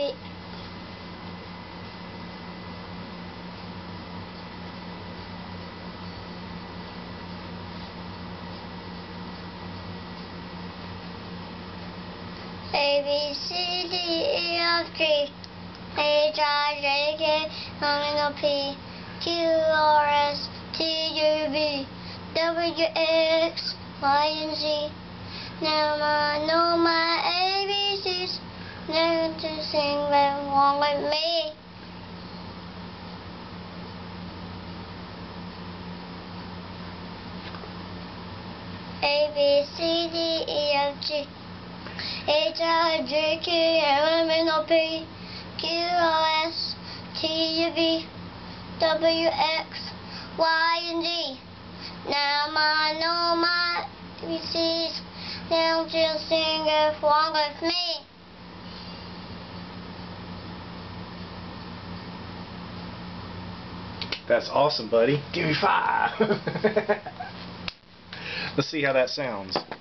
A B C D E F G H I J K L M N O P Q R S T U V W X Y and Z. Now I know my ABCs. Now to sing along with me. A B C D E F G H I J K L M N O P Q R S T U V W X Y and Z. Now I know my ABCs. Now just sing along with me. That's awesome, buddy. Give me 5. Let's see how that sounds.